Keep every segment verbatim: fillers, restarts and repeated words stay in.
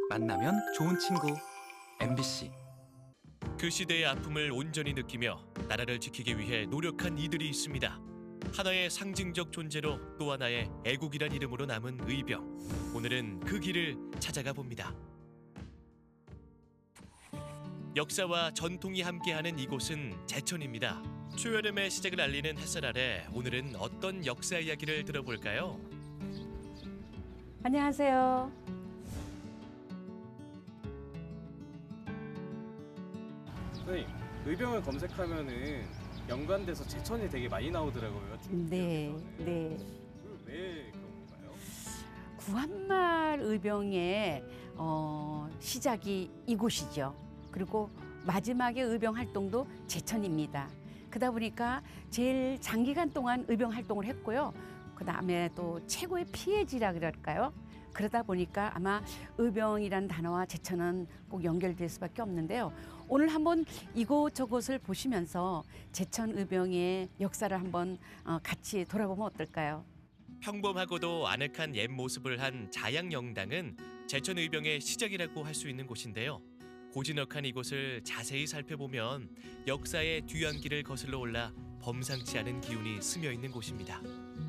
만나면 좋은 친구 엠비씨. 그 시대의 아픔을 온전히 느끼며 나라를 지키기 위해 노력한 이들이 있습니다. 하나의 상징적 존재로 또 하나의 애국이란 이름으로 남은 의병. 오늘은 그 길을 찾아가 봅니다. 역사와 전통이 함께하는 이곳은 제천입니다. 초여름의 시작을 알리는 햇살 아래 오늘은 어떤 역사 이야기를 들어볼까요? 안녕하세요. 선생님, 의병을 검색하면은 연관돼서 제천이 되게 많이 나오더라고요. 네, 네. 왜 그런 건가요? 구한말 의병의 어, 시작이 이곳이죠. 그리고 마지막에 의병 활동도 제천입니다. 그러다 보니까 제일 장기간 동안 의병 활동을 했고요. 그 다음에 또 최고의 피해지라 그럴까요? 그러다 보니까 아마 의병이라는 단어와 제천은 꼭 연결될 수밖에 없는데요. 오늘 한번 이곳저곳을 보시면서 제천 의병의 역사를 한번 같이 돌아보면 어떨까요? 평범하고도 아늑한 옛 모습을 한 자양영당은 제천 의병의 시작이라고 할 수 있는 곳인데요. 고즈넉한 이곳을 자세히 살펴보면 역사의 뒤안길을 거슬러 올라 범상치 않은 기운이 스며 있는 곳입니다.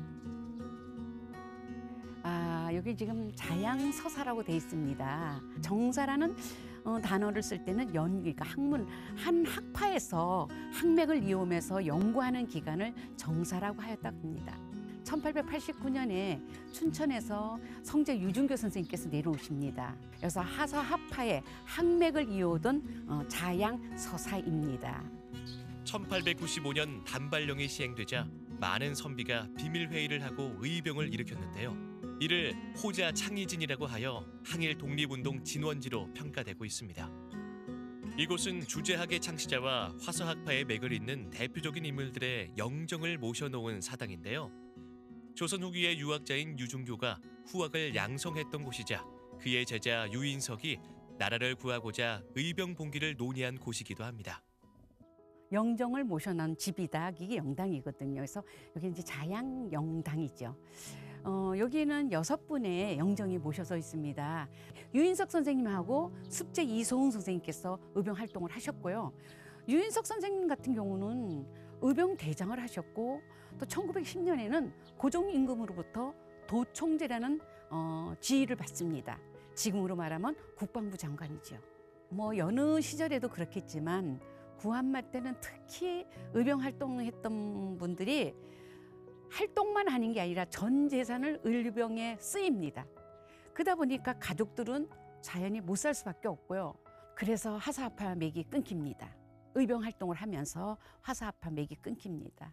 아, 여기 지금 자양서사라고 돼 있습니다. 정사라는 어, 단어를 쓸 때는 연, 그러니까 학문, 한 학파에서 학맥을 이용해서 연구하는 기관을 정사라고 하였다고 합니다. 천팔백팔십구 년에 춘천에서 성제 유중교 선생님께서 내려오십니다. 그래서 하서학파의 학맥을 이어오던 어, 자양서사입니다. 천팔백구십오 년 단발령이 시행되자 많은 선비가 비밀회의를 하고 의병을 일으켰는데요. 이를 호자 창의진이라고 하여 항일 독립운동 진원지로 평가되고 있습니다. 이곳은 주제학의 창시자와 화서학파의 맥을 잇는 대표적인 인물들의 영정을 모셔놓은 사당인데요. 조선 후기의 유학자인 유중교가 후학을 양성했던 곳이자 그의 제자 유인석이 나라를 구하고자 의병 봉기를 논의한 곳이기도 합니다. 영정을 모셔놓은 집이다. 이게 영당이거든요. 그래서 여기 이제 자양영당이죠. 어, 여기는 여섯 분의 영정이 모셔져 있습니다. 유인석 선생님하고 숙제 이소흥 선생님께서 의병 활동을 하셨고요. 유인석 선생님 같은 경우는 의병 대장을 하셨고 또 천구백십 년에는 고종 임금으로부터 도총재라는 어, 지위를 받습니다. 지금으로 말하면 국방부 장관이죠. 뭐 여느 시절에도 그렇겠지만 구한말 때는 특히 의병 활동했던 분들이 활동만 하는 게 아니라 전 재산을 의병에 쓰입니다. 그러다 보니까 가족들은 자연히 못 살 수밖에 없고요. 그래서 하사합파 맥이 끊깁니다. 의병 활동을 하면서 화사합파 맥이 끊깁니다.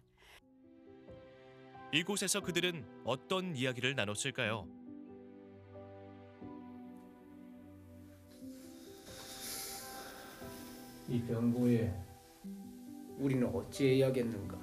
이곳에서 그들은 어떤 이야기를 나눴을까요? 이 병고에 우리는 어찌해야겠는가?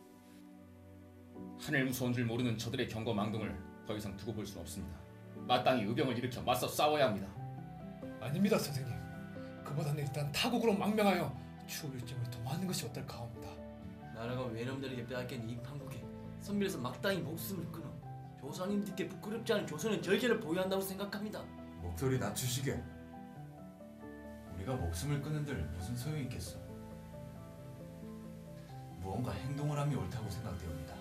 하늘 무서운 줄 모르는 저들의 경거망동을 더 이상 두고 볼 수는 없습니다. 마땅히 의병을 일으켜 맞서 싸워야 합니다. 아닙니다, 선생님. 그보다는 일단 타국으로 망명하여 추후 일정을 도모하는 것이 어떨까 합니다. 나라가 외놈들에게 빼앗긴 이 판국에 선비에서 마땅히 목숨을 끊어 조상님들께 부끄럽지 않은 조선의 절개를 보유한다고 생각합니다. 목소리 낮추시게. 우리가 목숨을 끊은들 무슨 소용이 있겠어. 무언가 행동을 함이 옳다고 생각되옵니다.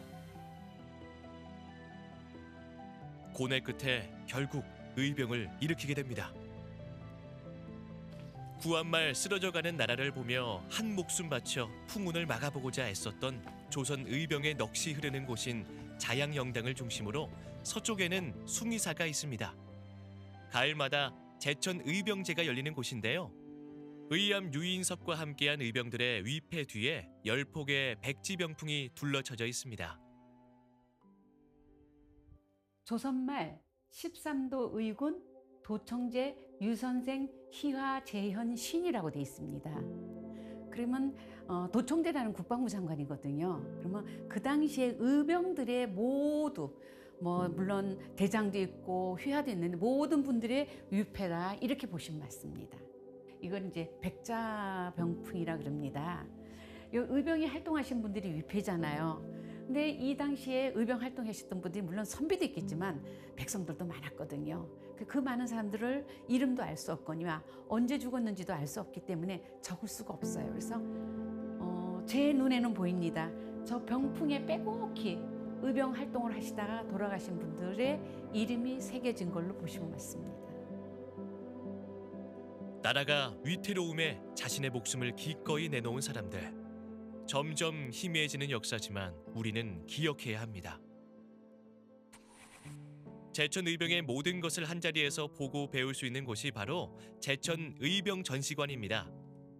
고뇌 끝에 결국 의병을 일으키게 됩니다. 구한말 쓰러져가는 나라를 보며 한 목숨 바쳐 풍운을 막아보고자 애썼던 조선 의병의 넋이 흐르는 곳인 자양영당을 중심으로 서쪽에는 숭의사가 있습니다. 가을마다 제천 의병제가 열리는 곳인데요. 의암 유인석과 함께한 의병들의 위패 뒤에 열 폭의 백지병풍이 둘러쳐져 있습니다. 조선말 십삼 도 의군 도청제 유선생 희화재현 신이라고 돼 있습니다. 그러면 어, 도청제라는 국방부 장관이거든요. 그러면 그 당시에 의병들의 모두 뭐 물론 대장도 있고 휘하도 있는데 모든 분들의 위패다 이렇게 보시면 맞습니다. 이건 이제 백자병풍이라 그럽니다. 이 의병이 활동하신 분들이 위패잖아요. 근데 이 당시에 의병 활동하셨던 분들이 물론 선비도 있겠지만 백성들도 많았거든요. 그, 그 많은 사람들을 이름도 알 수 없거니와 언제 죽었는지도 알 수 없기 때문에 적을 수가 없어요. 그래서 어, 제 눈에는 보입니다. 저 병풍에 빼곡히 의병 활동을 하시다가 돌아가신 분들의 이름이 새겨진 걸로 보시면 맞습니다. 나라가 위태로움에 자신의 목숨을 기꺼이 내놓은 사람들. 점점 희미해지는 역사지만 우리는 기억해야 합니다. 제천 의병의 모든 것을 한자리에서 보고 배울 수 있는 곳이 바로 제천 의병 전시관입니다.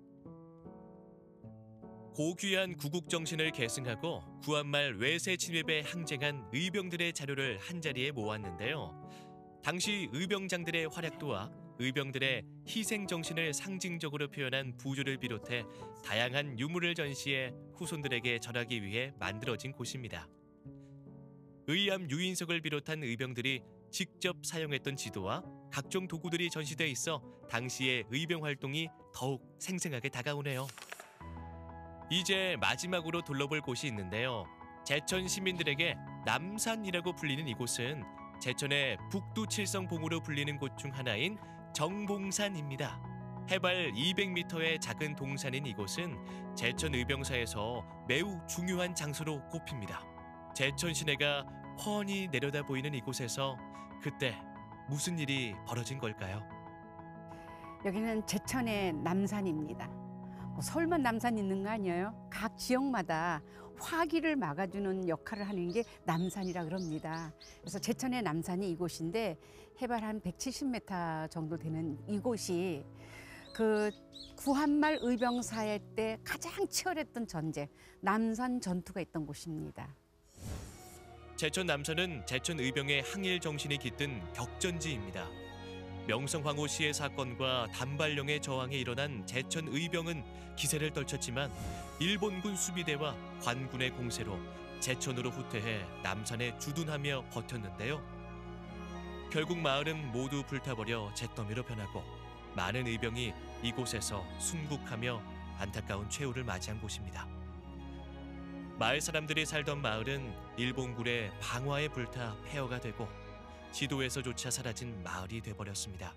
고귀한 구국정신을 계승하고 구한말 외세 침입에 항쟁한 의병들의 자료를 한자리에 모았는데요. 당시 의병장들의 활약도와 의병들의 희생정신을 상징적으로 표현한 부조를 비롯해 다양한 유물을 전시해 후손들에게 전하기 위해 만들어진 곳입니다. 의암 유인석을 비롯한 의병들이 직접 사용했던 지도와 각종 도구들이 전시돼 있어 당시의 의병 활동이 더욱 생생하게 다가오네요. 이제 마지막으로 둘러볼 곳이 있는데요. 제천 시민들에게 남산이라고 불리는 이곳은 제천의 북두칠성봉으로 불리는 곳 중 하나인 정봉산입니다. 해발 이백 미터의 작은 동산인 이곳은 제천 의병사에서 매우 중요한 장소로 꼽힙니다. 제천 시내가 훤히 내려다 보이는 이곳에서 그때 무슨 일이 벌어진 걸까요? 여기는 제천의 남산입니다. 뭐 서울만 남산 있는 거 아니에요? 각 지역마다 화기를 막아주는 역할을 하는 게 남산이라 그럽니다. 그래서 제천의 남산이 이곳인데 해발 한 백칠십 미터 정도 되는 이곳이 그 구한말 의병사회 때 가장 치열했던 전쟁, 남산 전투가 있던 곳입니다. 제천 남산은 제천 의병의 항일 정신이 깃든 격전지입니다. 명성황후 시해 사건과 단발령의 저항에 일어난 제천 의병은 기세를 떨쳤지만 일본군 수비대와 관군의 공세로 제천으로 후퇴해 남산에 주둔하며 버텼는데요. 결국 마을은 모두 불타버려 잿더미로 변하고 많은 의병이 이곳에서 순국하며 안타까운 최후를 맞이한 곳입니다. 마을 사람들이 살던 마을은 일본군의 방화에 불타 폐허가 되고 지도에서조차 사라진 마을이 돼버렸습니다.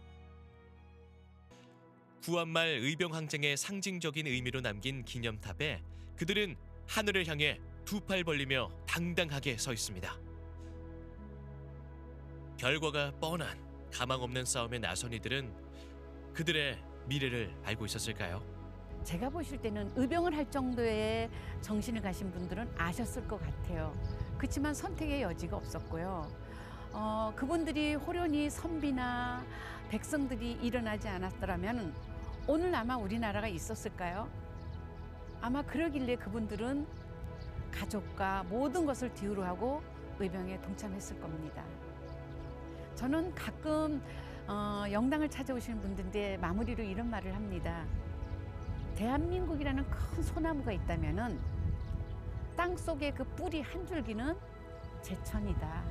구한말 의병 항쟁의 상징적인 의미로 남긴 기념탑에 그들은 하늘을 향해 두 팔 벌리며 당당하게 서 있습니다. 결과가 뻔한 가망 없는 싸움에 나선 이들은 그들의 미래를 알고 있었을까요? 제가 보실 때는 의병을 할 정도의 정신을 가신 분들은 아셨을 것 같아요. 그렇지만 선택의 여지가 없었고요. 어, 그분들이 호련히 선비나 백성들이 일어나지 않았더라면 오늘 아마 우리나라가 있었을까요? 아마 그러길래 그분들은 가족과 모든 것을 뒤로 하고 의병에 동참했을 겁니다. 저는 가끔 어, 영당을 찾아오시는 분들인데 마무리로 이런 말을 합니다. 대한민국이라는 큰 소나무가 있다면은 땅 속에 그 뿌리 한 줄기는 제천이다.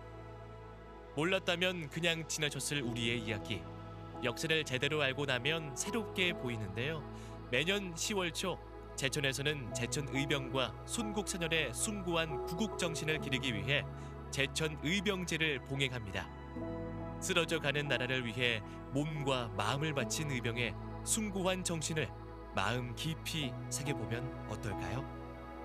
몰랐다면 그냥 지나쳤을 우리의 이야기. 역사를 제대로 알고 나면 새롭게 보이는데요. 매년 시월 초 제천에서는 제천 의병과 순국선열의 숭고한 구국정신을 기리기 위해 제천 의병제를 봉행합니다. 쓰러져 가는 나라를 위해 몸과 마음을 바친 의병의 숭고한 정신을 마음 깊이 새겨보면 어떨까요?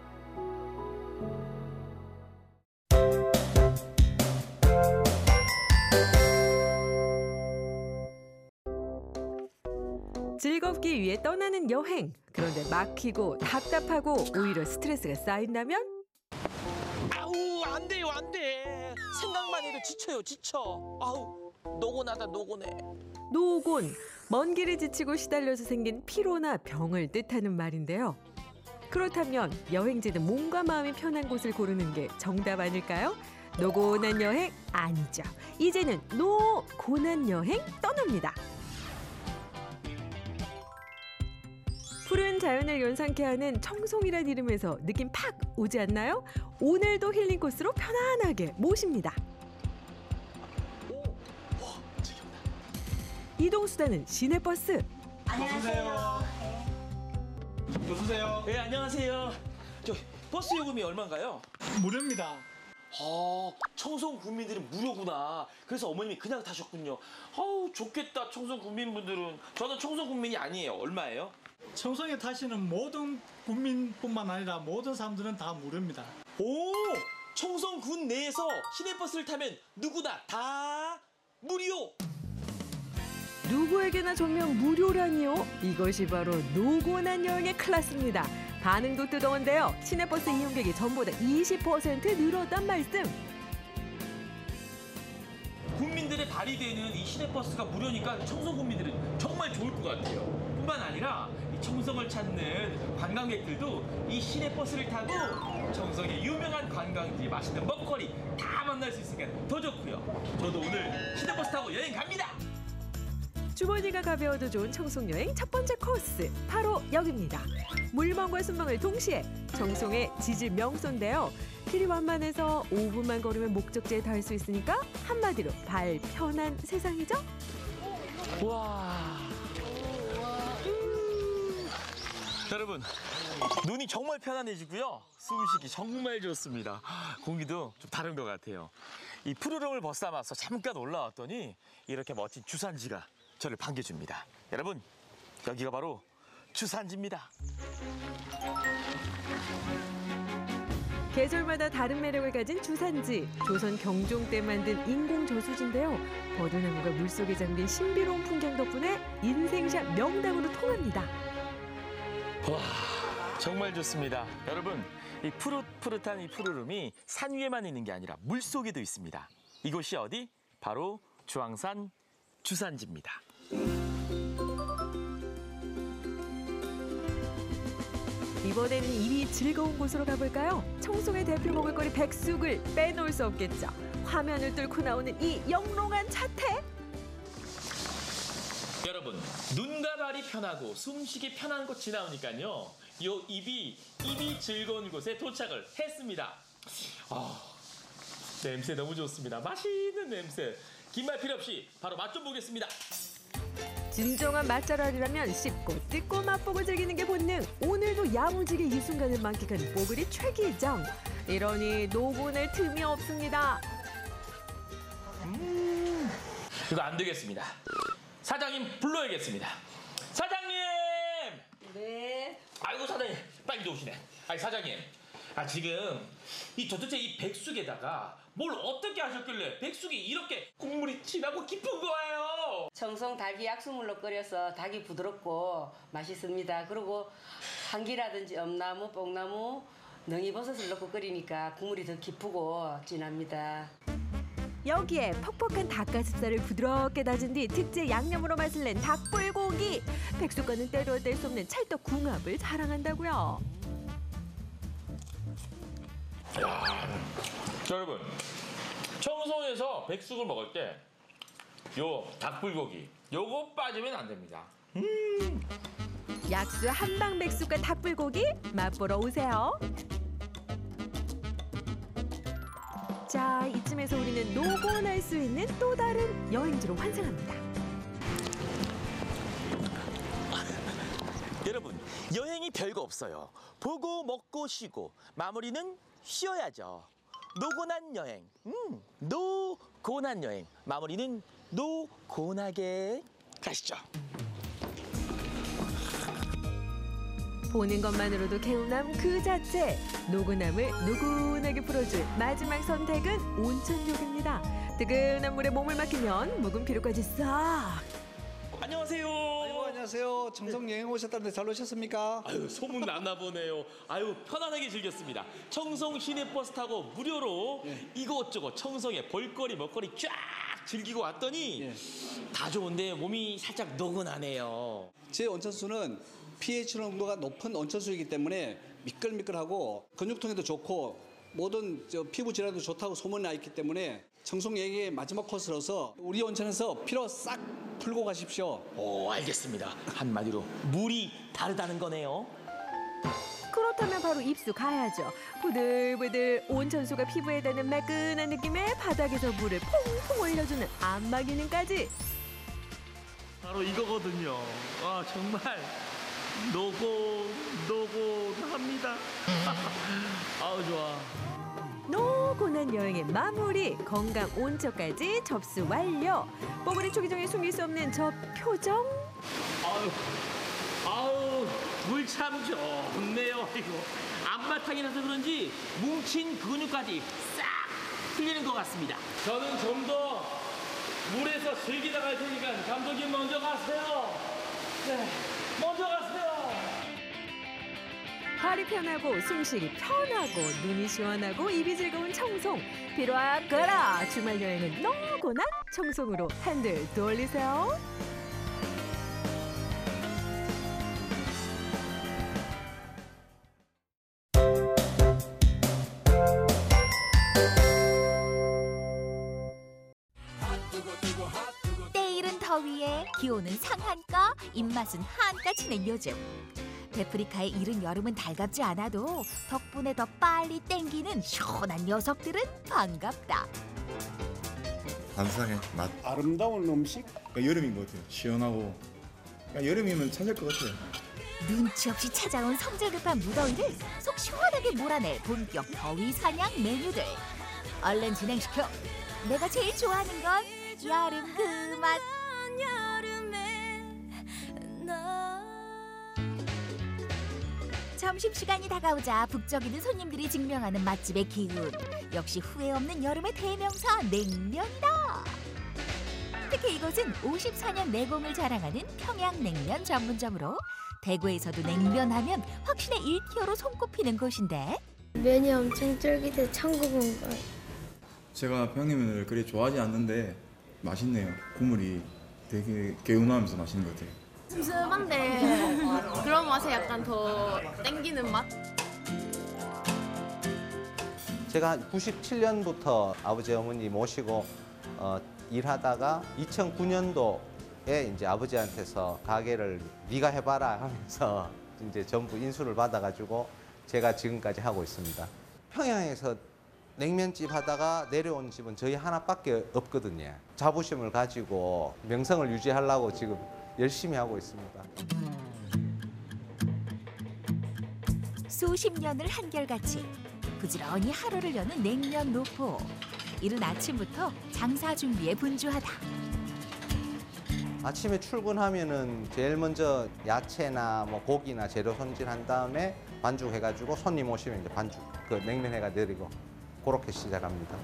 즐겁기 위해 떠나는 여행. 그런데 막히고 답답하고 오히려 스트레스가 쌓인다면? 아우 안 돼요 안 돼. 생각만 해도 지쳐요 지쳐. 아우 노곤하다 노곤해. 노곤, 먼 길을 지치고 시달려서 생긴 피로나 병을 뜻하는 말인데요. 그렇다면 여행지는 몸과 마음이 편한 곳을 고르는 게 정답 아닐까요? 노곤한 여행 아니죠. 이제는 노곤한 여행 떠납니다. 푸른 자연을 연상케 하는 청송이란 이름에서 느낌 팍 오지 않나요? 오늘도 힐링 코스로 편안하게 모십니다. 이동수단은 시내버스. 안녕하세요. 어서오세요. 네 안녕하세요. 저 버스 요금이 얼마인가요? 무료입니다. 아, 청송 국민들은 무료구나. 그래서 어머님이 그냥 타셨군요. 아우, 좋겠다, 청송 국민분들은. 저는 청송 국민이 아니에요. 얼마예요? 청송에 타시는 모든 국민뿐만 아니라 모든 사람들은 다 무료입니다. 오! 청송군 내에서 시내버스를 타면 누구나 다 무료! 누구에게나 전면 무료라니요? 이것이 바로 노곤한 여행의 클래스입니다. 반응도 뜨거운데요. 시내버스 이용객이 전보다 이십 퍼센트 늘었단 말씀. 국민들의 발휘되는 이 시내버스가 무료니까 청송 국민들은 정말 좋을 것 같아요. 뿐만 아니라 이 청송을 찾는 관광객들도 이 시내버스를 타고 청송의 유명한 관광지, 맛있는 먹거리 다 만날 수 있으니까 더 좋고요. 저도 오늘 시내버스 타고 여행 갑니다. 주머니가 가벼워도 좋은 청송 여행 첫 번째 코스 바로 여기입니다. 물멍과 순멍을 동시에 청송의 지질 명소인데요. 길이 완만해서 오 분만 걸으면 목적지에 닿을 수 있으니까 한마디로 발 편한 세상이죠? 와. 음. 여러분, 눈이 정말 편안해지고요. 숨쉬기 정말 좋습니다. 공기도 좀 다른 것 같아요. 이 푸르름을 벗삼아서 잠깐 올라왔더니 이렇게 멋진 주산지가 저를 반겨줍니다. 여러분, 여기가 바로 주산지입니다. 계절마다 다른 매력을 가진 주산지. 조선 경종 때 만든 인공 저수지인데요. 버드나무가 물속에 잠긴 신비로운 풍경 덕분에 인생샷 명당으로 통합니다. 와, 정말 좋습니다. 여러분, 이 푸릇푸릇한 이 푸르름이 산 위에만 있는 게 아니라 물 속에도 있습니다. 이곳이 어디? 바로 주황산 주산지입니다. 이번에는 이리 즐거운 곳으로 가볼까요? 청송의 대표 먹을거리 백숙을 빼놓을 수 없겠죠. 화면을 뚫고 나오는 이 영롱한 자태. 여러분, 눈과 발이 편하고 숨쉬기 편한 곳 지나오니까요. 요 입이 입이 즐거운 곳에 도착을 했습니다. 아, 냄새 너무 좋습니다. 맛있는 냄새. 긴 말 필요 없이 바로 맛 좀 보겠습니다. 진정한 맛잘알이라면 씹고 뜯고 맛보고 즐기는 게 본능. 오늘도 야무지게 이 순간을 만끽하는 뽀글이 최기정. 이러니 노곤할 틈이 없습니다. 음, 이거 안 되겠습니다. 사장님 불러야겠습니다. 사장님! 네. 아이고 사장님 빨리 들어오시네. 아니 사장님, 아 지금 이 도대체 이 백숙에다가 뭘 어떻게 하셨길래 백숙이 이렇게 국물이 진하고 깊은 거예요? 청송 닭이 약수물로 끓여서 닭이 부드럽고 맛있습니다. 그리고 한기라든지 엄나무, 뽕나무, 능이버섯을 넣고 끓이니까 국물이 더 깊고 진합니다. 여기에 퍽퍽한 닭가슴살을 부드럽게 다진 뒤 특제 양념으로 맛을 낸 닭불고기. 백숙과는 때로 뗄 수 없는 찰떡궁합을 자랑한다고요. 야, 여러분, 청송에서 백숙을 먹을 때 요 닭불고기 요거 빠지면 안 됩니다. 음. 약수 한방 백숙과 닭불고기 맛보러 오세요. 자, 이쯤에서 우리는 노곤할 수 있는 또 다른 여행지로 환생합니다. 여러분, 여행이 별거 없어요. 보고 먹고 쉬고 마무리는 쉬어야죠. 노곤한 여행, 음, 노곤한 여행. 마무리는 노곤하게 가시죠. 보는 것만으로도 개운함 그 자체. 노곤함을 노곤하게 풀어줄 마지막 선택은 온천욕입니다. 뜨끈한 물에 몸을 맡기면 묵은 피로까지 싹. 안녕하세요. 아이고, 안녕하세요. 청송 여행 오셨다는데 잘 오셨습니까? 아유, 소문 났나 보네요. 아유, 편안하게 즐겼습니다. 청송 시내버스 타고 무료로 예. 이것저것 청송의 볼거리 먹거리 쫙 즐기고 왔더니 예. 다 좋은데 몸이 살짝 노곤하네요. 제 온천수는 피에이치 농도가 높은 온천수이기 때문에 미끌미끌하고 근육통에도 좋고 모든 저 피부 질환도 좋다고 소문이 나 있기 때문에 청송 여행의 마지막 코스로서 우리 온천에서 피로 싹 풀고 가십시오. 오, 알겠습니다. 한마디로 물이 다르다는 거네요. 그렇다면 바로 입수 가야죠. 부들부들 온천수가 피부에 닿는 매끈한 느낌에 바닥에서 물을 퐁퐁 올려주는 안마 기능까지. 바로 이거거든요. 아, 정말 노곤 노곤합니다. 아우 좋아. 노곤한 여행의 마무리, 건강 온천까지 접수 완료. 뽀글이 초기정에 숨길 수 없는 저 표정. 아유, 아우, 물 참 좋네요. 이거 앞바탕이라서 그런지 뭉친 근육까지 싹 풀리는 것 같습니다. 저는 좀 더 물에서 즐기다 갈 테니까 감독님 먼저 가세요. 네, 먼저 가세요. 발이 편하고 숨쉬기 편하고 눈이 시원하고 입이 즐거운 청송. 필요하거라. 주말 여행은 노곤한 청송으로 핸들 돌리세요. 때이른 더위에 기온은 상한가, 입맛은 한가 치는 요즘. 데프리카의 이른 여름은 달갑지 않아도 덕분에 더 빨리 땡기는 시원한 녀석들은 반갑다. 감사해. 맛. 아름다운 음식? 그러니까 여름인 것 같아요. 시원하고. 그러니까 여름이면 찾을 것 같아요. 눈치 없이 찾아온 성질급한 무더위를 속 시원하게 몰아낼 본격 더위 사냥 메뉴들. 얼른 진행시켜. 내가 제일 좋아하는 건 여름 그 맛. 점심시간이 다가오자 북적이는 손님들이 증명하는 맛집의 기운. 역시 후회 없는 여름의 대명사 냉면이다. 특히 이곳은 오십사 년 내공을 자랑하는 평양냉면 전문점으로 대구에서도 냉면하면 확신의 일 티어로 손꼽히는 곳인데 면이 엄청 쫄깃해 천국 온 걸. 제가 평양냉면을 그리 좋아하지 않는데 맛있네요. 국물이 되게 개운하면서 맛있는 것 같아요. 슴슴한데 그런 맛에 약간 더 땡기는 맛? 제가 구십칠 년부터 아버지 어머니 모시고 어, 일하다가 이천구 년도에 이제 아버지한테서 가게를 네가 해봐라 하면서 이제 전부 인수를 받아가지고 제가 지금까지 하고 있습니다. 평양에서 냉면집 하다가 내려온 집은 저희 하나밖에 없거든요. 자부심을 가지고 명성을 유지하려고 지금 열심히 하고 있습니다. 수십 년을 한결같이 부지런히 하루를 여는 냉면 노포. 이른 아침부터 장사 준비에 분주하다. 아침에 출근하면은 제일 먼저 야채나 뭐 고기나 재료 손질한 다음에 반죽해가지고 손님 오시면 이제 반죽 그 냉면 해가 내리고 그렇게 시작합니다.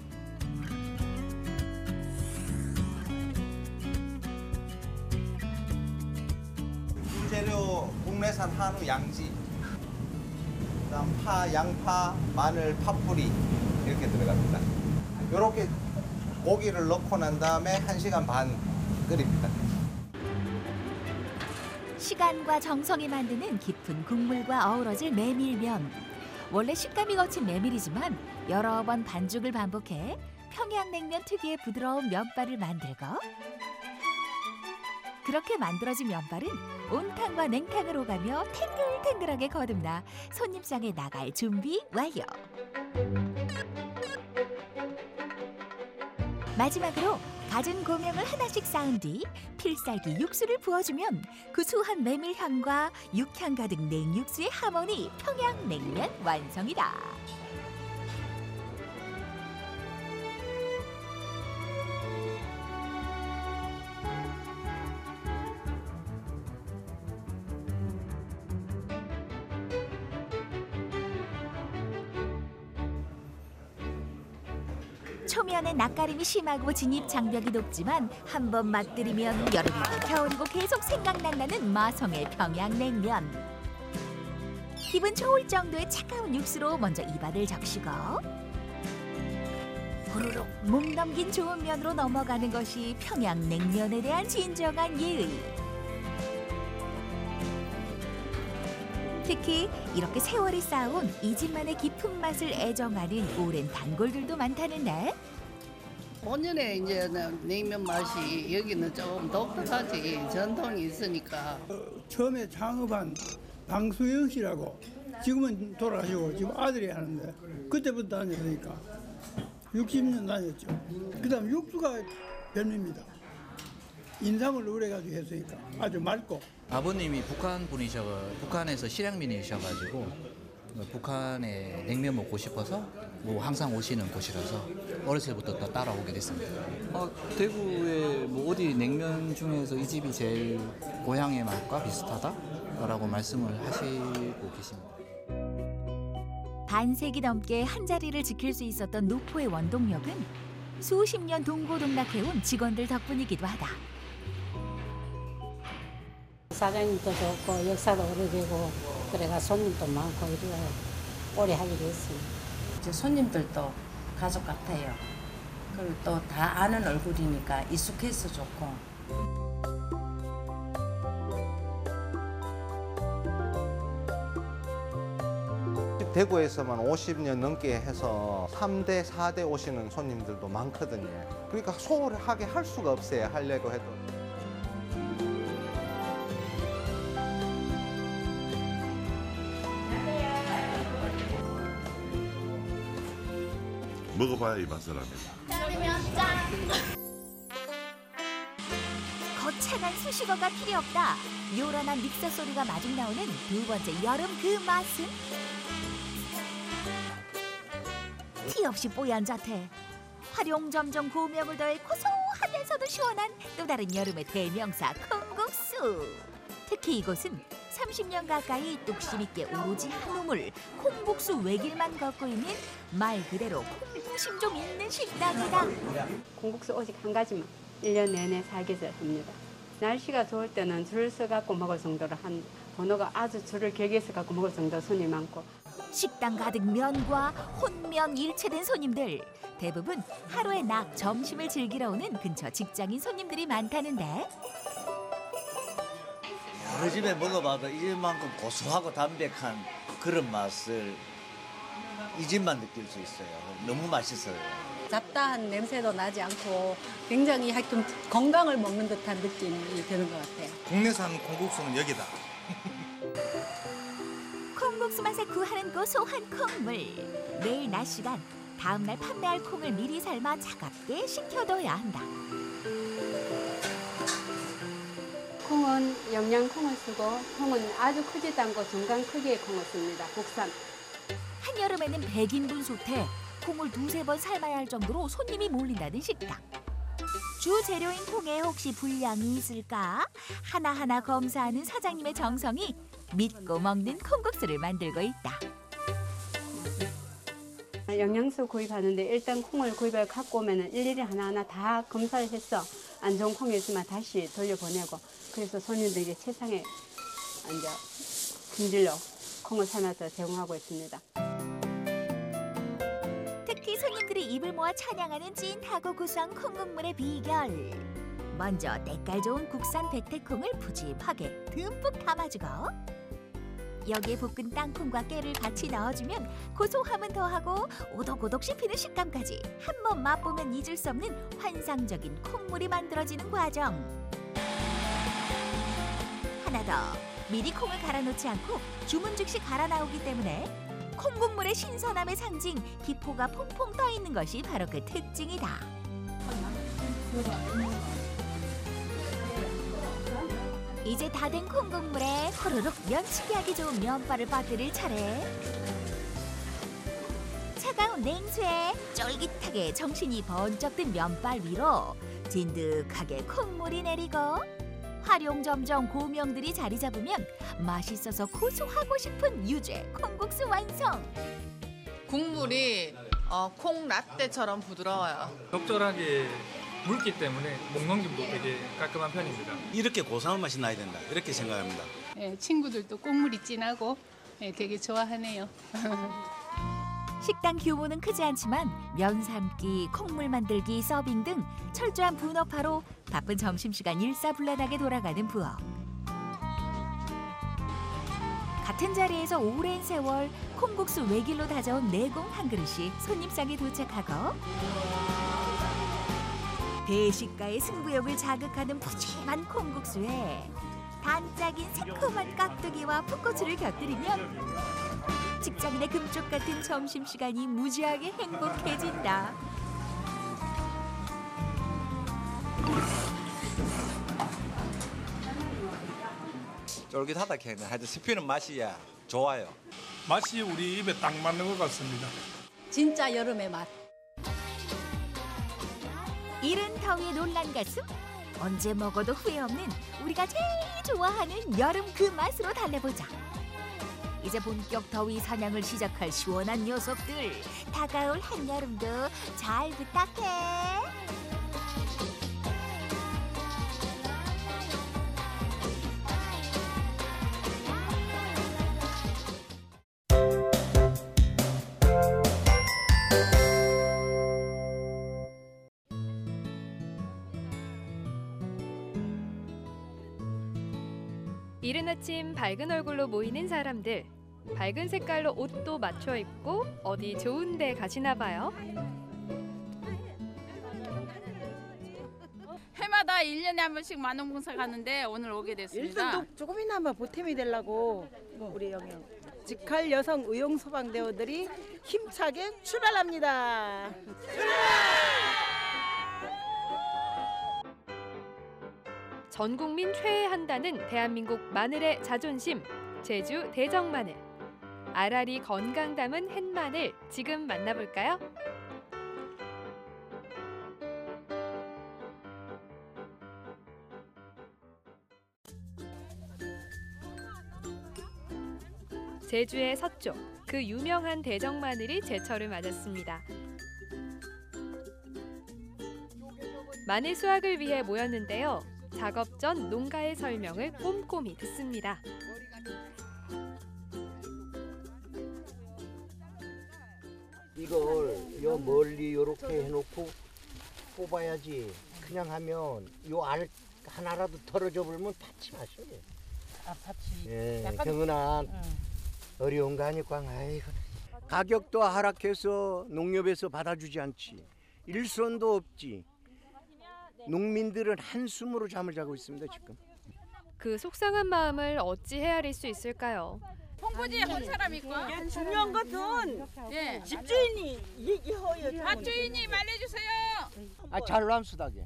재료 국내산 한우 양지, 그다음 파, 양파, 마늘, 파뿌리 이렇게 들어갑니다. 이렇게 고기를 넣고 난 다음에 한 시간 반 끓입니다. 시간과 정성이 만드는 깊은 국물과 어우러질 메밀면. 원래 식감이 거친 메밀이지만 여러 번 반죽을 반복해 평양냉면 특유의 부드러운 면발을 만들고 그렇게 만들어진 면발은 온탕과 냉탕을 오가며 탱글탱글하게 거듭나 손님상에 나갈 준비 완료. 마지막으로 갖은 고명을 하나씩 쌓은 뒤 필살기 육수를 부어주면 구수한 메밀향과 육향 가득 냉육수의 하모니 평양냉면 완성이다. 초면에 낯가림이 심하고 진입 장벽이 높지만 한 번 맛들이면 여름이고 겨울이고 계속 생각난다는 마성의 평양냉면. 기분 좋을 정도의 차가운 육수로 먼저 입안을 적시고 후루룩 목 넘긴 좋은 면으로 넘어가는 것이 평양냉면에 대한 진정한 예의. 특히 이렇게 세월이 쌓아온 이 집만의 깊은 맛을 애정하는 오랜 단골들도 많다는데 본연의 이제 냉면 맛이 여기는 좀 독특하지. 전통이 있으니까. 처음에 창업한 방수영 씨라고 지금은 돌아가시고 지금 아들이 하는데 그때부터 다녔으니까 육십 년 다녔죠. 그 다음 육수가 별미입니다. 인삼을 우려가지고 했으니까 아주 맑고. 아버님이 북한 분이셔, 북한에서 실향민이셔가지고 북한의 냉면 먹고 싶어서 뭐 항상 오시는 곳이라서 어렸을 때부터 또 따라오게 됐습니다. 어, 대구의 뭐 어디 냉면 중에서 이 집이 제일 고향의 맛과 비슷하다라고 말씀을 하시고 계십니다. 반세기 넘게 한 자리를 지킬 수 있었던 노포의 원동력은 수십 년 동고동락해온 직원들 덕분이기도 하다. 사장님도 좋고 역사도 오래되고 그래가 손님도 많고 이래 오래 하게 됐습니다. 이제 손님들도 가족 같아요. 그리고 또 다 아는 얼굴이니까 익숙해서 좋고. 대구에서만 오십 년 넘게 해서 삼 대, 사 대 오시는 손님들도 많거든요. 그러니까 소홀하게 할 수가 없어요. 하려고 해도. 먹어봐야 이 맛을 압니다. 거창한 수식어가 필요 없다. 요란한 믹서 소리가 마중 나오는 두 번째 여름 그 맛은? 티 없이 뽀얀 자태. 활용점정 고명을 더해 고소하면서도 시원한 또 다른 여름의 대명사 콩국수. 특히 이곳은 삼십 년 가까이 뚝심 있게 오로지 한 우물 콩국수 외길만 걷고 있는 말 그대로 콩국심 좀 있는 식당이다. 콩국수 오직 한 가지만 일 년 내내 사계절 합니다. 날씨가 좋을 때는 줄을 서갖고 먹을 정도로 한 번호가 아주 줄을 길게 서갖고 먹을 정도로 손이 많고. 식당 가득 면과 혼면 일체된 손님들. 대부분 하루에 낙 점심을 즐기러 오는 근처 직장인 손님들이 많다는데. 여러 집에 먹어봐도 이 집만큼 고소하고 담백한 그런 맛을 이 집만 느낄 수 있어요. 너무 맛있어요. 잡다한 냄새도 나지 않고 굉장히 하여튼 건강을 먹는 듯한 느낌이 드는 것 같아요. 국내산 콩국수는 여기다. 콩국수 맛에 구하는 고소한 콩물. 내일 낮 시간 다음 날 판매할 콩을 미리 삶아 차갑게 식혀둬야 한다. 콩은 영양콩을 쓰고 콩은 아주 크지도 않고 중간 크기의 콩을 씁니다. 국산. 한여름에는 백 인분 솥에 콩을 두세 번 삶아야 할 정도로 손님이 몰린다는 식당. 주 재료인 콩에 혹시 불량이 있을까? 하나하나 검사하는 사장님의 정성이 믿고 먹는 콩국수를 만들고 있다. 영양소 구입하는데 일단 콩을 구입해 갖고 오면 일일이 하나하나 다 검사를 해서 안 좋은 콩이 있으면 다시 돌려보내고 그래서 손님들에게 최상의 이제 품질로 콩을 삶아서 제공하고 있습니다. 특히 손님들이 입을 모아 찬양하는 찐하고 구수한 콩국물의 비결. 먼저 때깔 좋은 국산 백태콩을 푸짐하게 듬뿍 담아주고 여기에 볶은 땅콩과 깨를 같이 넣어주면 고소함은 더하고 오독오독 씹히는 식감까지 한 번 맛보면 잊을 수 없는 환상적인 콩물이 만들어지는 과정. 하나 더, 미리 콩을 갈아 놓지 않고 주문 즉시 갈아 나오기 때문에 콩국물의 신선함의 상징 기포가 퐁퐁 떠 있는 것이 바로 그 특징이다. 이제 다 된 콩국물에 호로록 면치기 하기 좋은 면발을 빠뜨릴 차례. 차가운 냉수에 쫄깃하게 정신이 번쩍 든 면발 위로 진득하게 콩물이 내리고 활용점정 고명들이 자리 잡으면 맛있어서 고소하고 싶은 유죄 콩국수 완성. 국물이 어, 콩 라떼처럼 부드러워요. 적절하게 묽기 때문에 목 넘김도 되게 깔끔한 편입니다. 이렇게 고소한 맛이 나야 된다 이렇게 생각합니다. 네, 친구들도 콩물이 진하고 네, 되게 좋아하네요. 식당 규모는 크지 않지만 면 삶기, 콩물 만들기, 서빙 등 철저한 분업화로 바쁜 점심시간 일사불란하게 돌아가는 부업. 같은 자리에서 오랜 세월 콩국수 외길로 다져온 내공 한 그릇이 손님상에 도착하고 대식가의 승부욕을 자극하는 푸짐한 콩국수에 단짝인 새콤한 깍두기와 풋고추를 곁들이면 직장인의 금쪽 같은 점심시간이 무지하게 행복해진다. 쫄깃하다 캐는 하여튼 씹히는 맛이야 좋아요. 맛이 우리 입에 딱 맞는 것 같습니다. 진짜 여름의 맛. 이른 더위에 놀란 가슴? 언제 먹어도 후회 없는 우리가 제일 좋아하는 여름 그 맛으로 달래보자. 이제 본격 더위 사냥을 시작할 시원한 녀석들. 다가올 한여름도 잘 부탁해. 이른 아침 밝은 얼굴로 모이는 사람들. 밝은 색깔로 옷도 맞춰 입고 어디 좋은 데 가시나 봐요. 해마다 일 년에 한 번씩 만원봉사 가는데 오늘 오게 됐습니다. 일손도 조금이나마 보탬이 되려고 우리 여기 직할 여성 의용 소방대원들이 힘차게 출발합니다. 전 국민 최애한다는 대한민국 마늘의 자존심, 제주 대정마늘. 알알이 건강 담은 햇마늘 지금 만나볼까요? 제주의 서쪽, 그 유명한 대정마늘이 제철을 맞았습니다. 마늘 수확을 위해 모였는데요. 작업 전 농가의 설명을 꼼꼼히 듣습니다. 이걸 요 멀리 요렇게 해놓고 뽑아야지. 그냥 하면 요 알 하나라도 털어져 버리면 팥이 마셔요. 아, 팥이. 예, 약간- 경은아 응. 어려운 거 아니까 아이고. 가격도 하락해서 농협에서 받아주지 않지. 일손도 없지. 농민들은 한숨으로 잠을 자고 있습니다 지금. 그 속상한 마음을 어찌 헤아릴 수 있을까요? 홍보지에 본 사람 있고. 중요한 것은 예. 집주인이 얘기해요. 밭주인이 말해주세요. 아 잘로 함수다게.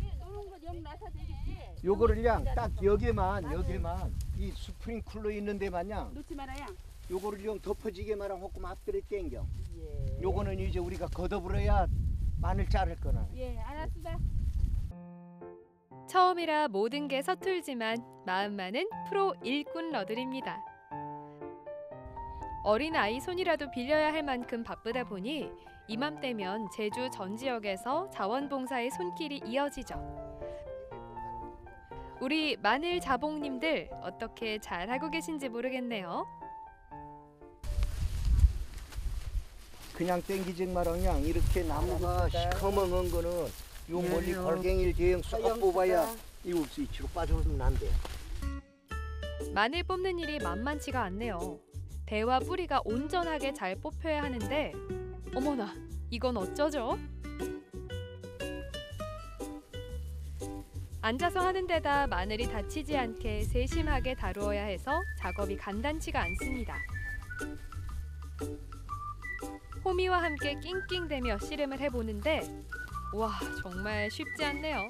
요거를 그냥 딱 여기만 여기만 이 스프링클러 있는 데만냥 놓지 말아요. 요거를 좀 덮어지게만 하고 앞들에 땡겨. 요거는 이제 우리가 걷어버려야 마늘 자를 거나. 예, 알았습니다. 처음이라 모든 게 서툴지만 마음만은 프로 일꾼러들입니다. 어린 아이 손이라도 빌려야 할 만큼 바쁘다 보니 이맘때면 제주 전 지역에서 자원봉사의 손길이 이어지죠. 우리 마늘 자봉님들 어떻게 잘하고 계신지 모르겠네요. 그냥 땡기지 마라. 그냥 이렇게 나무가 시커먼 거는 요 멀리 골갱이를 대형 쏙 뽑아야 이 읍수 이치로 빠져오면 안 돼. 마늘 뽑는 일이 만만치가 않네요. 대와 뿌리가 온전하게 잘 뽑혀야 하는데 어머나, 이건 어쩌죠? 앉아서 하는 데다 마늘이 다치지 않게 세심하게 다루어야 해서 작업이 간단치가 않습니다. 호미와 함께 낑낑대며 씨름을 해보는데 와, 정말 쉽지 않네요.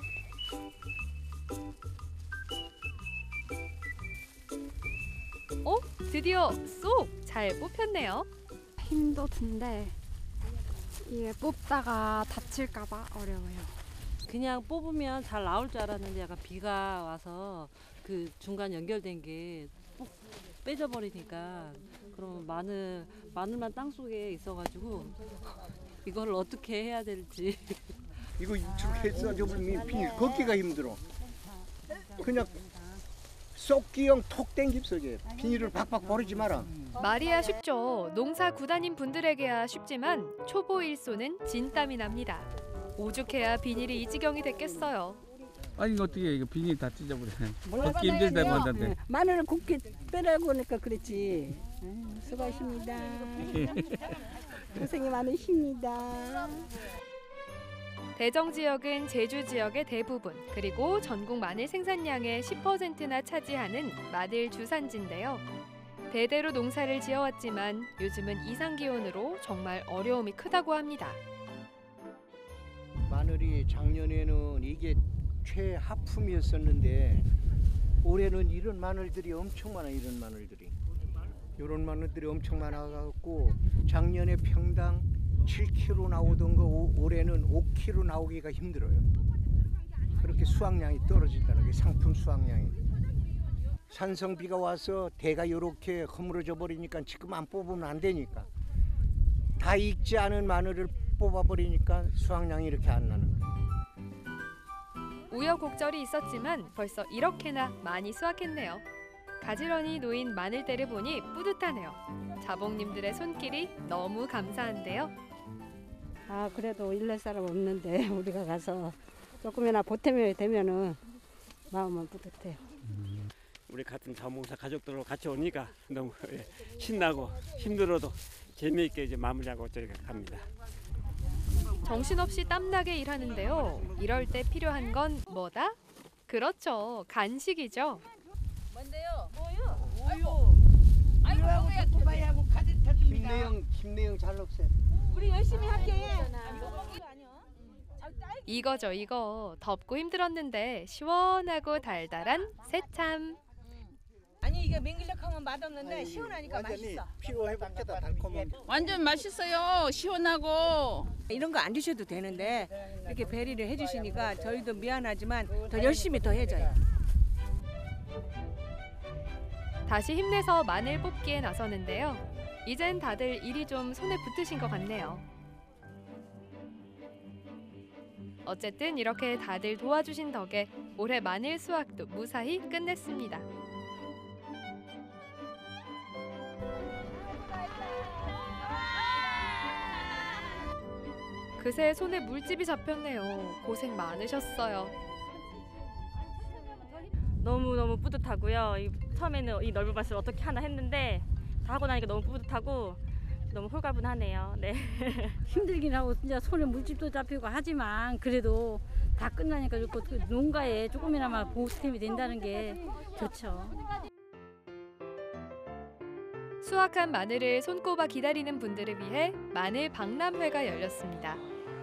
어? 드디어 쏙 잘 뽑혔네요. 힘도 든데 이게 뽑다가 다칠까봐 어려워요. 그냥 뽑으면 잘 나올 줄 알았는데 약간 비가 와서 그 중간 연결된 게 ปุ๊ 빼져버리니까 그럼 마늘 마늘만 땅 속에 있어가지고 이걸 어떻게 해야 될지. 이거 이렇게 써줘버리면 비닐 걷기가 힘들어. 그냥 쏙기형 톡 땡깁서게 비닐을 박박 버리지 마라. 말이야 쉽죠. 농사 구단인 분들에게야 쉽지만 초보 일손은 진땀이 납니다. 오죽해야 비닐이 이 지경이 됐겠어요. 아니 이거 어떻게 이거 비닐 다 찢어버리네. 걷기 힘들다고 한다는데. 마늘을 곱게 빼라고 하니까 그랬지. 아유, 수고하십니다. 고생이 많으십니다. 대정 지역은 제주 지역의 대부분, 그리고 전국 마늘 생산량의 십 퍼센트나 차지하는 마늘 주산지인데요. 대대로 농사를 지어왔지만 요즘은 이상기온으로 정말 어려움이 크다고 합니다. 마늘이 작년에는 이게 최하품이었었는데 올해는 이런 마늘들이 엄청 많아. 이런 마늘들이 이런 마늘들이 엄청 많아갖고 작년에 평당 칠 킬로그램 나오던 거 오, 올해는 오 킬로그램 나오기가 힘들어요. 그렇게 수확량이 떨어진다는 게 상품 수확량이. 산성비가 와서 대가 이렇게 허물어져 버리니까 지금 안 뽑으면 안 되니까 다 익지 않은 마늘을 뽑아버리니까 수확량이 이렇게 안 나는 거예요. 우여곡절이 있었지만 벌써 이렇게나 많이 수확했네요. 가지런히 놓인 마늘대를 보니 뿌듯하네요. 자봉님들의 손길이 너무 감사한데요. 아 그래도 일낼 사람 없는데 우리가 가서 조금이나 보탬이 되면은 마음은 뿌듯해요. 우리 같은 자원봉사 가족들하고 같이 오니까 너무 신나고 힘들어도 재미있게 이제 마무리하고 저희가 갑니다. 정신없이 땀나게 일하는데요. 이럴 때 필요한 건 뭐다? 그렇죠. 간식이죠. 뭔데요? 뭐요? 우유. 아이고, 우유하고 토바이하고 가득 탔습니다. 김내영, 김내영 잘 녹색. 우리 열심히 할게. 이거죠, 이거. 덥고 힘들었는데 시원하고 달달한 새참. 아니 이게 맹글력하면 맛없는데 시원하니까 맛있어. 피로 회복제다 달콤한. 완전 맛있어요. 시원하고. 이런 거 안 주셔도 되는데 이렇게 배리를 해주시니까 저희도 미안하지만 더 열심히 더 해줘요. 다시 힘내서 마늘 뽑기에 나서는데요. 이젠 다들 일이 좀 손에 붙으신 것 같네요. 어쨌든 이렇게 다들 도와주신 덕에 올해 마늘 수확도 무사히 끝냈습니다. 그새 손에 물집이 잡혔네요. 고생 많으셨어요. 너무너무 뿌듯하고요. 이, 처음에는 이 넓은 밭을 어떻게 하나 했는데 다 하고 나니까 너무 뿌듯하고 너무 홀가분하네요. 네. 힘들긴 하고 진짜 손에 물집도 잡히고 하지만 그래도 다 끝나니까 좋고 그 농가에 조금이나마 보탬이 된다는 게 좋죠. 수확한 마늘을 손꼽아 기다리는 분들을 위해 마늘 박람회가 열렸습니다.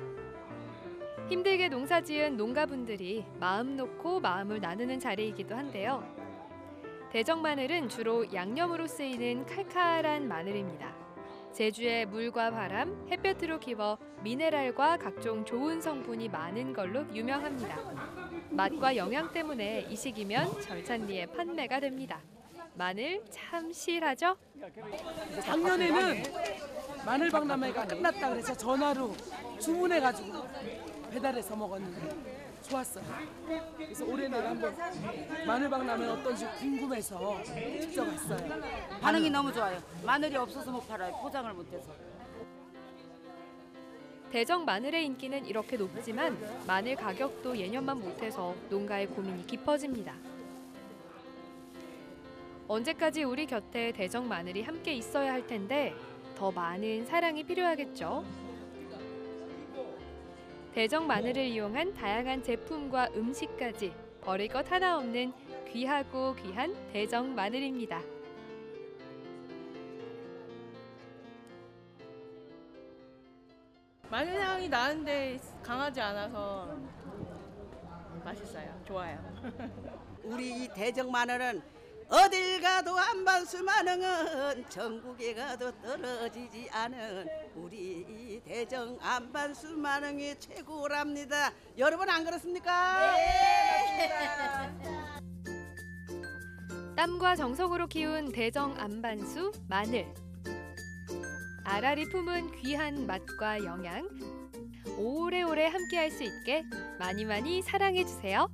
힘들게 농사지은 농가분들이 마음 놓고 마음을 나누는 자리이기도 한데요. 대정 마늘은 주로 양념으로 쓰이는 칼칼한 마늘입니다. 제주의 물과 바람, 햇볕으로 키워 미네랄과 각종 좋은 성분이 많은 걸로 유명합니다. 맛과 영양 때문에 이 시기면 절찬리에 판매가 됩니다. 마늘 참 실하죠? 작년에는 마늘 박람회가 끝났다 그래서 전화로 주문해가지고 배달해서 먹었는데 좋았어요. 그래서 올해는 한번 마늘 박람회 어떤지 궁금해서 직접 왔어요. 반응이 너무 좋아요. 마늘이 없어서 못 팔아요. 포장을 못해서. 대정 마늘의 인기는 이렇게 높지만 마늘 가격도 예년만 못해서 농가의 고민이 깊어집니다. 언제까지 우리 곁에 대정 마늘이 함께 있어야 할 텐데 더 많은 사랑이 필요하겠죠. 대정 마늘을 이용한 다양한 제품과 음식까지 버릴 것 하나 없는 귀하고 귀한 대정 마늘입니다. 마늘 향이 나는데 강하지 않아서 맛있어요. 좋아요. 우리 이 대정 마늘은 어딜 가도 안반수 마늘은 전국에 가도 떨어지지 않은 우리 이 대정 안반수 마늘이 최고랍니다. 여러분 안 그렇습니까? 네. 땀과 정성으로 키운 대정 안반수 마늘. 알알이 품은 귀한 맛과 영양. 오래오래 함께할 수 있게 많이 많이 사랑해주세요.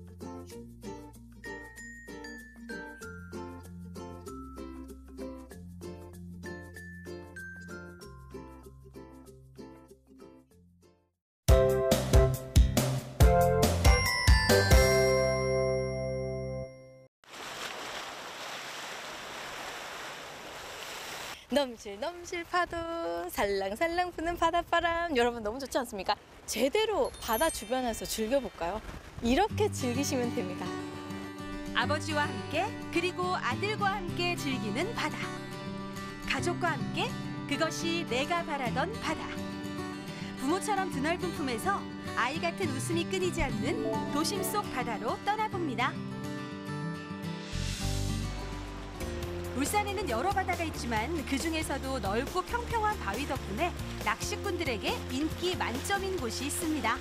넘실 넘실 파도 살랑살랑 부는 바닷바람 여러분 너무 좋지 않습니까? 제대로 바다 주변에서 즐겨볼까요? 이렇게 즐기시면 됩니다. 아버지와 함께 그리고 아들과 함께 즐기는 바다. 가족과 함께 그것이 내가 바라던 바다. 부모처럼 드넓은 품에서 아이 같은 웃음이 끊이지 않는 도심 속 바다로 떠나봅니다. 울산에는 여러 바다가 있지만 그중에서도 넓고 평평한 바위 덕분에 낚시꾼들에게 인기 만점인 곳이 있습니다.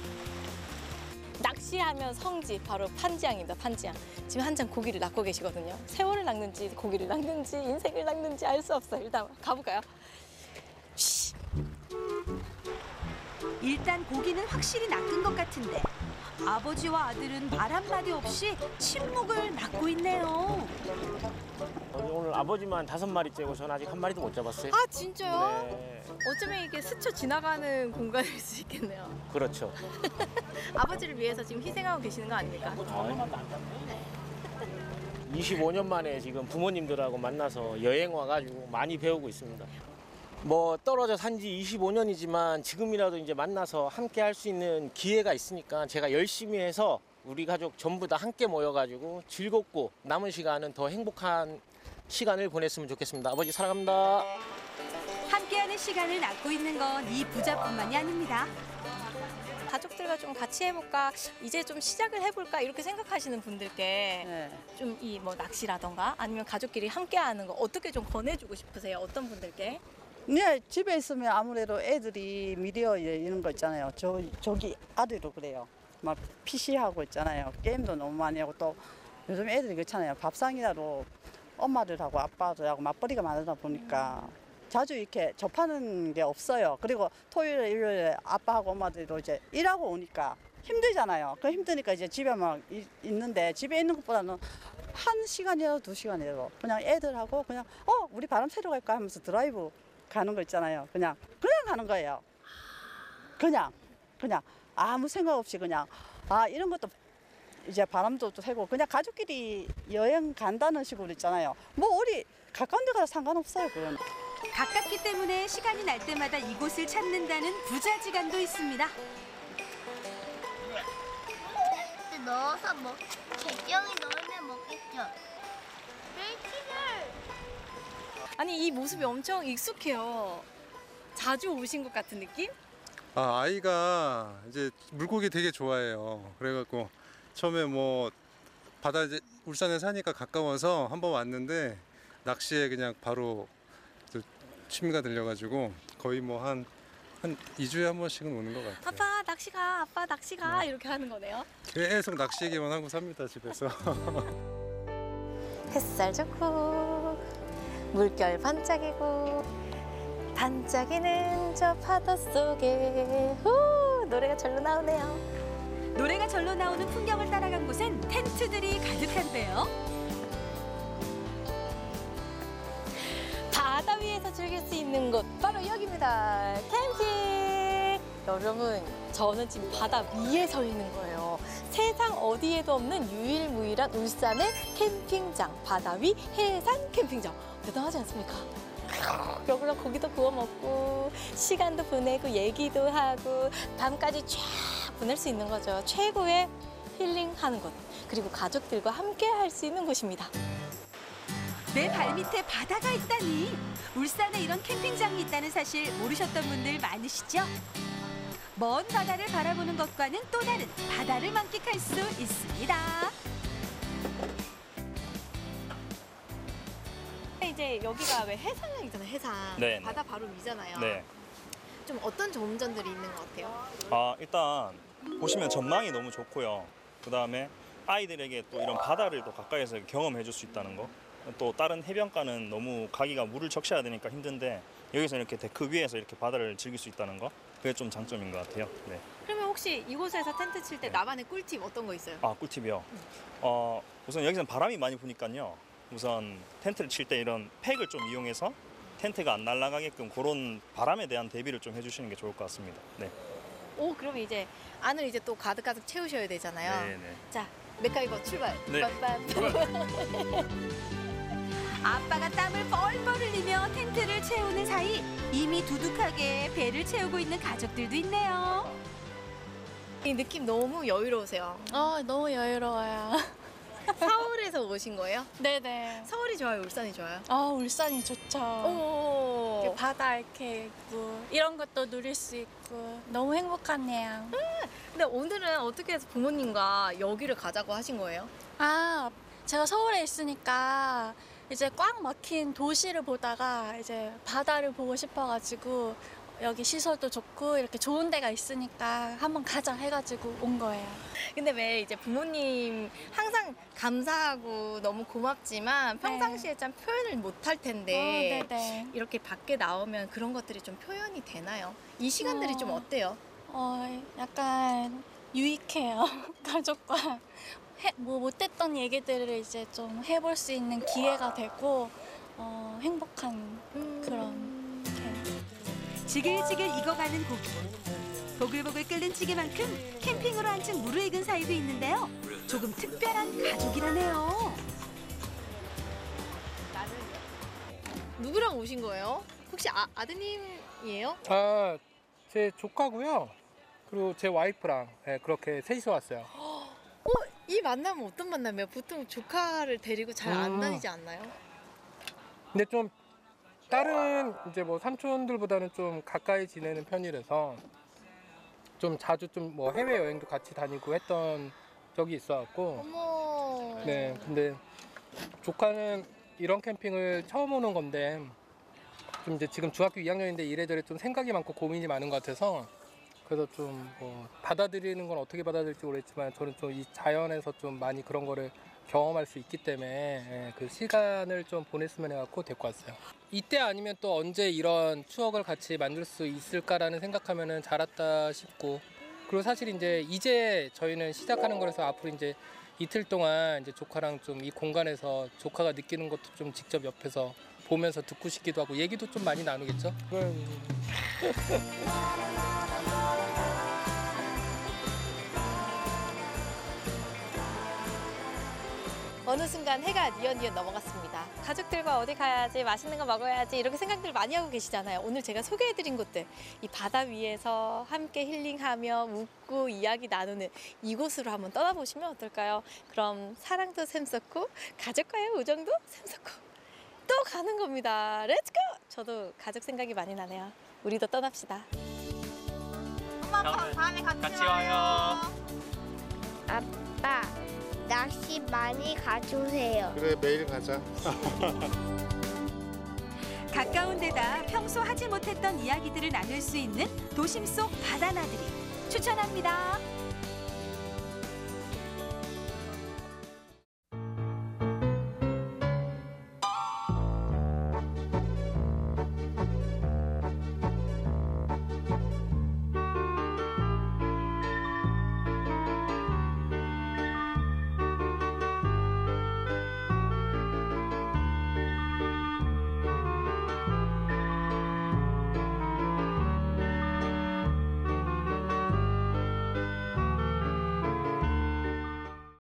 낚시하면 성지 바로 판지항입니다. 판지항. 지금 한참 고기를 낚고 계시거든요. 세월을 낚는지 고기를 낚는지 인생을 낚는지 알 수 없어요. 일단 가볼까요? 쉬. 일단 고기는 확실히 낚은 것 같은데 아버지와 아들은 말 한마디 없이 침묵을 맡고 있네요. 오늘 아버지만 다섯 마리째고 저는 아직 한 마리도 못 잡았어요. 아 진짜요? 네. 어쩌면 이게 스쳐 지나가는 공간일 수 있겠네요. 그렇죠. 아버지를 위해서 지금 희생하고 계시는 거 아닙니까? 이십오 년 만에 지금 부모님들하고 만나서 여행 와가지고 많이 배우고 있습니다. 뭐 떨어져 산 지 이십오 년이지만 지금이라도 이제 만나서 함께 할 수 있는 기회가 있으니까 제가 열심히 해서 우리 가족 전부 다 함께 모여가지고 즐겁고 남은 시간은 더 행복한 시간을 보냈으면 좋겠습니다. 아버지 사랑합니다. 함께하는 시간을 낳고 있는 건 이 부자뿐만이 아닙니다. 가족들과 좀 같이 해볼까, 이제 좀 시작을 해볼까 이렇게 생각하시는 분들께 좀 이 뭐 낚시라던가 아니면 가족끼리 함께하는 거 어떻게 좀 권해주고 싶으세요? 어떤 분들께? 네, 집에 있으면 아무래도 애들이 미디어 이런 거 있잖아요. 저, 저기 아들도 그래요. 막 피시하고 있잖아요. 게임도 너무 많이 하고 또 요즘 애들이 그렇잖아요. 밥상이라도 엄마들하고 아빠들하고 맞벌이가 많으다 보니까 자주 이렇게 접하는 게 없어요. 그리고 토요일, 일요일에 아빠하고 엄마들도 이제 일하고 오니까 힘들잖아요. 그 힘드니까 이제 집에 막 이, 있는데 집에 있는 것보다는 한 시간이라도 두 시간이라도 그냥 애들하고 그냥 어 우리 바람 쐬러 갈까 하면서 드라이브 가는 거 있잖아요. 그냥 그냥 가는 거예요. 그냥 그냥 아무 생각 없이 그냥 아 이런 것도 이제 바람도 또 새고 그냥 가족끼리 여행 간다는 식으로 있잖아요. 뭐 우리 가까운 데 가서 상관없어요. 그건. 가깝기 때문에 시간이 날 때마다 이곳을 찾는다는 부자지간도 있습니다. 넣어서 먹, 개정이 넣으면 먹겠죠. 멸치를. 아니 이 모습이 엄청 익숙해요. 자주 오신 것 같은 느낌? 아, 아이가 이제 물고기 되게 좋아해요. 그래갖고 처음에 뭐 바다 이제 울산에 사니까 가까워서 한번 왔는데 낚시에 그냥 바로 취미가 들려가지고 거의 뭐 한 한 이 주에 한 번씩은 오는 것 같아요. 아빠 낚시 가, 아빠 낚시 가 네. 이렇게 하는 거네요. 계속 낚시 얘기만 하고 삽니다 집에서. 햇살 좋고 물결 반짝이고 반짝이는 저 파도 속에 후 노래가 절로 나오네요. 노래가 절로 나오는 풍경을 따라간 곳엔 텐트들이 가득한데요. 바다 위에서 즐길 수 있는 곳 바로 여기입니다. 캠핑! 여러분 저는 지금 바다 위에 서 있는 거예요. 세상 어디에도 없는 유일무이한 울산의 캠핑장 바다 위 해상 캠핑장 대단하지 않습니까? 여기서 고기도 구워 먹고 시간도 보내고 얘기도 하고 밤까지 쫙 보낼 수 있는 거죠. 최고의 힐링하는 곳 그리고 가족들과 함께 할 수 있는 곳입니다. 내 발밑에 바다가 있다니 울산에 이런 캠핑장이 있다는 사실 모르셨던 분들 많으시죠? 먼 바다를 바라보는 것과는 또 다른 바다를 만끽할 수 있습니다. 이제 여기가 왜 해상이잖아요, 해상. 네, 바다 바로 위잖아요. 네. 좀 어떤 좋은 점들이 있는 것 같아요? 아, 일단 보시면 전망이 너무 좋고요. 그다음에 아이들에게 또 이런 바다를 또 가까이서 경험해 줄 수 있다는 거. 또 다른 해변가는 너무 가기가 물을 적셔야 되니까 힘든데 여기서 이렇게 데크 위에서 이렇게 바다를 즐길 수 있다는 거 그게 좀 장점인 것 같아요. 네. 그러면 혹시 이곳에서 텐트 칠 때 나만의 꿀팁 어떤 거 있어요? 아, 꿀팁이요? 어, 우선 여기서는 바람이 많이 부니까요. 우선 텐트를 칠 때 이런 팩을 좀 이용해서 텐트가 안 날아가게끔 그런 바람에 대한 대비를 좀 해주시는 게 좋을 것 같습니다. 네. 오, 그러면 이제 안을 이제 또 가득가득 채우셔야 되잖아요. 네, 네. 자, 맥가이버 출발. 네. 아빠가 땀을 뻘뻘 흘리며 텐트를 채우는 사이 이미 두둑하게 배를 채우고 있는 가족들도 있네요. 이 느낌 너무 여유로우세요. 어, 너무 여유로워요. 서울에서 오신 거예요? 네네. 서울이 좋아요, 울산이 좋아요? 아, 울산이 좋죠. 오. 이렇게 바다 이렇게 있고 이런 것도 누릴 수 있고 너무 행복하네요. 음, 근데 오늘은 어떻게 해서 부모님과 여기를 가자고 하신 거예요? 아, 제가 서울에 있으니까 이제 꽉 막힌 도시를 보다가 이제 바다를 보고 싶어가지고 여기 시설도 좋고 이렇게 좋은 데가 있으니까 한번 가자 해가지고 온 거예요. 근데 왜 이제 부모님 항상 감사하고 너무 고맙지만 평상시에 참 표현을 못 할 텐데 어, 네네. 이렇게 밖에 나오면 그런 것들이 좀 표현이 되나요? 이 시간들이 어. 좀 어때요? 어, 약간 유익해요. 가족과 해, 뭐 못했던 얘기들을 이제 좀 해볼 수 있는 기회가 되고 어, 행복한 그런 지글지글 익어가는 고기. 보글보글 끓는 찌개만큼 캠핑으로 한층 무르익은 사이도 있는데요. 조금 특별한 가족이라네요. 누구랑 오신 거예요? 혹시 아, 아드님이에요? 아, 제 조카고요. 그리고 제 와이프랑 네, 그렇게 셋이서 왔어요. 어, 이 만남은 어떤 만남이에요? 보통 조카를 데리고 잘 안 음. 다니지 않나요? 근데 좀 다른 이제 뭐 삼촌들보다는 좀 가까이 지내는 편이라서 좀 자주 좀 뭐 해외 여행도 같이 다니고 했던 적이 있어갖고. 어머. 네, 근데 조카는 이런 캠핑을 처음 오는 건데 좀 이제 지금 중학교 이 학년인데 이래저래 좀 생각이 많고 고민이 많은 것 같아서 그래서 좀 뭐 받아들이는 건 어떻게 받아들일지 모르겠지만 저는 좀 이 자연에서 좀 많이 그런 거를 경험할 수 있기 때문에 예, 그 시간을 좀 보냈으면 해갖고 데리고 왔어요. 이때 아니면 또 언제 이런 추억을 같이 만들 수 있을까라는 생각하면은 잘 왔다 싶고 그리고 사실 이제 이제 저희는 시작하는 거라서 앞으로 이제 이틀 동안 이제 조카랑 좀 이 공간에서 조카가 느끼는 것도 좀 직접 옆에서 보면서 듣고 싶기도 하고 얘기도 좀 많이 나누겠죠. 어느 순간 해가 뉘엿뉘엿 넘어갔습니다. 가족들과 어디 가야지, 맛있는 거 먹어야지 이렇게 생각들 많이 하고 계시잖아요. 오늘 제가 소개해드린 곳들, 이 바다 위에서 함께 힐링하며 웃고 이야기 나누는 이곳으로 한번 떠나보시면 어떨까요? 그럼 사랑도 샘솟고 가족과의 우정도 샘솟고 또 가는 겁니다. 렛츠고! 저도 가족 생각이 많이 나네요. 우리도 떠납시다. 엄마, 아빠 다음에 같이, 같이 와요. 와요. 아빠, 낚시 많이 가주세요. 그래, 매일 가자. 가까운 데다 평소 하지 못했던 이야기들을 나눌 수 있는 도심 속 바다 나들이 추천합니다.